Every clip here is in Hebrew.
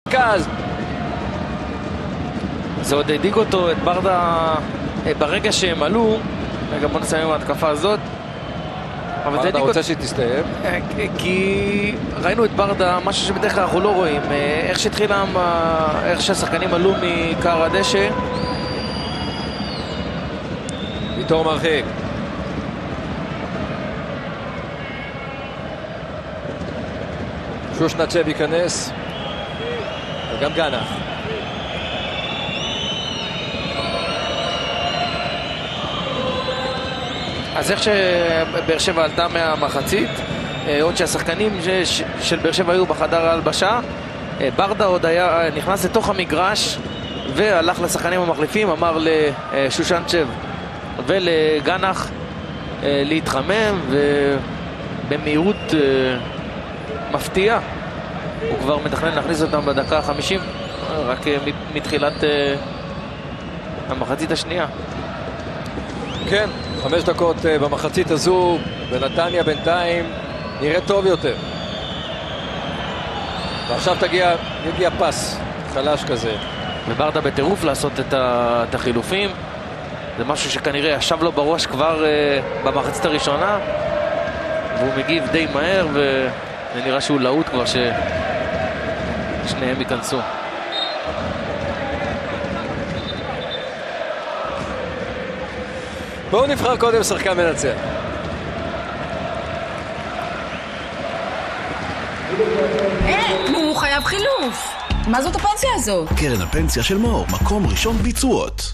מרכז. זה עוד הדאיג אותו, את ברדה, ברגע שהם עלו. רגע, בוא נסיים עם ההתקפה הזאת. ברדה רוצה שהיא תסתיים. כי ראינו את ברדה, משהו שבדרך כלל אנחנו לא רואים. איך שהשחקנים עלו מקר הדשא. ויטור מרחיק. שושנצ'ב ייכנס. וגם גנח. אז איך שבאר שבע עלתה מהמחצית, עוד שהשחקנים של באר שבע היו בחדר ההלבשה, ברדה עוד נכנס לתוך המגרש והלך לשחקנים המחליפים, אמר לשושנצ'ב ולגנח להתחמם, ובמהירות מפתיע הוא כבר מתכנן להכניס אותם בדקה ה-50, רק מתחילת המחצית השנייה. כן, 5 דקות במחצית הזו, בנתניה בינתיים נראה טוב יותר. ועכשיו יגיע פס חלש כזה. וברדה בטירוף לעשות את החילופים. זה משהו שכנראה ישב לו בראש כבר במחצית הראשונה, והוא מגיב די מהר, ונראה שהוא להוט כבר ששניהם ייכנסו. בואו נבחר קודם שחקן מנצח. הוא חייב חילוף. מה זאת הפנסיה הזאת? קרן הפנסיה של מאור, מקום ראשון ביצועות.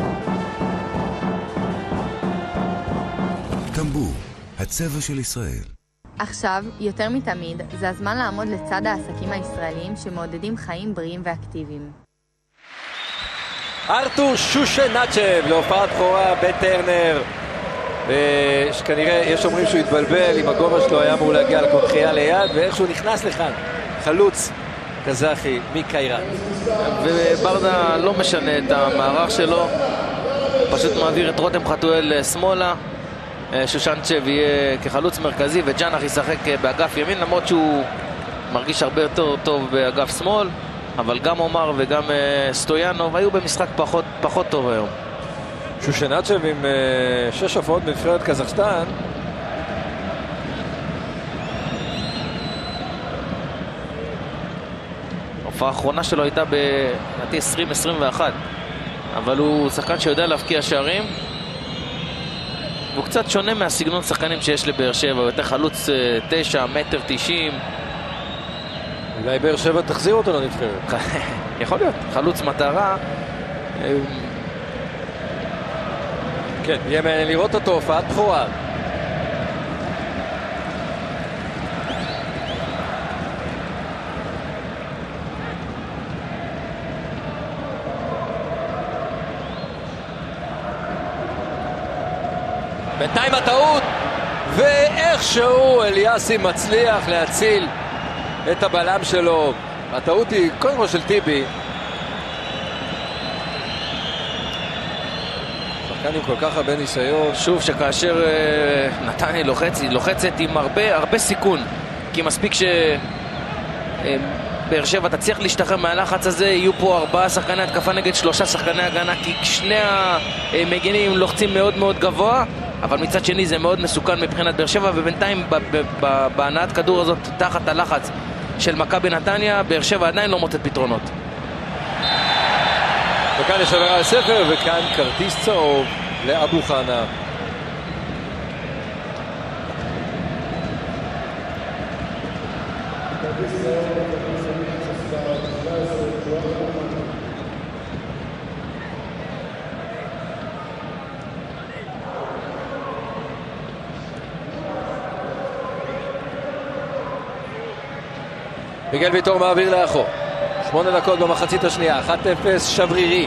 טמבור, הצבע של ישראל. עכשיו, יותר מתמיד, זה הזמן לעמוד לצד העסקים הישראלים שמעודדים חיים בריאים ואקטיביים. ארתור שושנצ'ב להופעת בכורה בטרנר, שכנראה יש אומרים שהוא התבלבל עם הגובה שלו, היה אמור להגיע לקונחייה ליד, ואיך שהוא נכנס לכאן, חלוץ קזחי מקיירת. וברדה לא משנה את המערך שלו, פשוט מעביר את רותם חתואל שמאלה. שושנצ'ב יהיה כחלוץ מרכזי וג'אנח ישחק באגף ימין, למרות שהוא מרגיש הרבה יותר טוב באגף שמאל, אבל גם עומר וגם סטויאנוב היו במשחק פחות טוב היום. שושנצ'ב עם 6 הופעות בנבחרת קזחסטן. ההופעה האחרונה שלו הייתה בנתי 2021, אבל הוא שחקן שיודע להבקיע שערים, והוא קצת שונה מהסגנון שחקנים שיש לבאר שבע, הוא יותר חלוץ 9, 1.90 מטר. אולי באר שבע תחזיר אותו לנבחרת. יכול להיות, חלוץ מטרה. כן, יהיה מעניין לראות אותו, הופעת בכורה. בינתיים הטעות, ואיכשהו אליאסי מצליח להציל את הבלם שלו. הטעות היא קודם כל של טיבי. שחקן עם כל כך הרבה ניסיון. שוב שכאשר נתניה לוחצת עם הרבה סיכון, כי מספיק שבאר שבע תצליח להשתחרר מהלחץ הזה, יהיו פה 4 שחקני התקפה נגד 3 שחקני הגנה, כי שני המגנים לוחצים מאוד מאוד גבוה, אבל מצד שני זה מאוד מסוכן מבחינת באר שבע, ובינתיים בהנעת כדור הזאת תחת הלחץ של מכבי נתניה, באר שבע עדיין לא מוצאת פתרונות. וכאן יש עבירה על ספר, וכאן כרטיס צהוב לאבו חנה. מיגל ויטור מעביר לאחור. 8 דקות במחצית השנייה, 1-0 שברירי.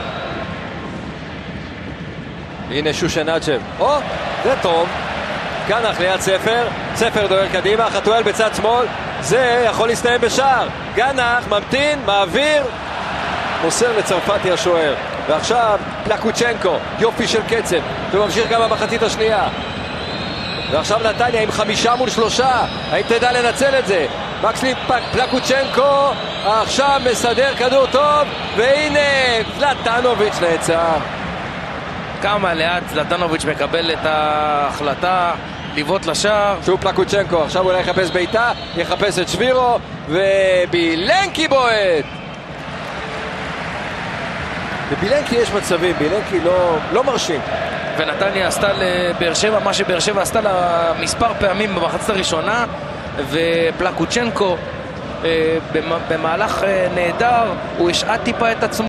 הנה שושנצ'ב. זה טוב. גנח ליד ספר. ספר דוהר קדימה, חתואל בצד שמאל. זה יכול להסתיים בשער. גנח ממתין, מעביר. מוסר לצרפתי השוער. ועכשיו פלקוצ'נקו, יופי של קצב. וממשיך גם במחצית השנייה. ועכשיו נתניה עם 5 מול 3. האם תדע לנצל את זה? מקסים פלקוצ'נקו עכשיו מסדר כדור טוב, והנה זלטנוביץ' נעצר. כמה לאט זלטנוביץ' מקבל את ההחלטה לבעוט לשער. שוב פלקוצ'נקו, עכשיו אולי יחפש בעיטה, יחפש את שבירו, ובילנקי בועט. בבילנקי יש מצבים, בילנקי לא מרשים. ונתניה עשתה לבאר שבע מה שבאר שבע עשתה לה מספר פעמים במחצית הראשונה, ופלקוצ'נקו במהלך נהדר, הוא השעה טיפה את עצמו.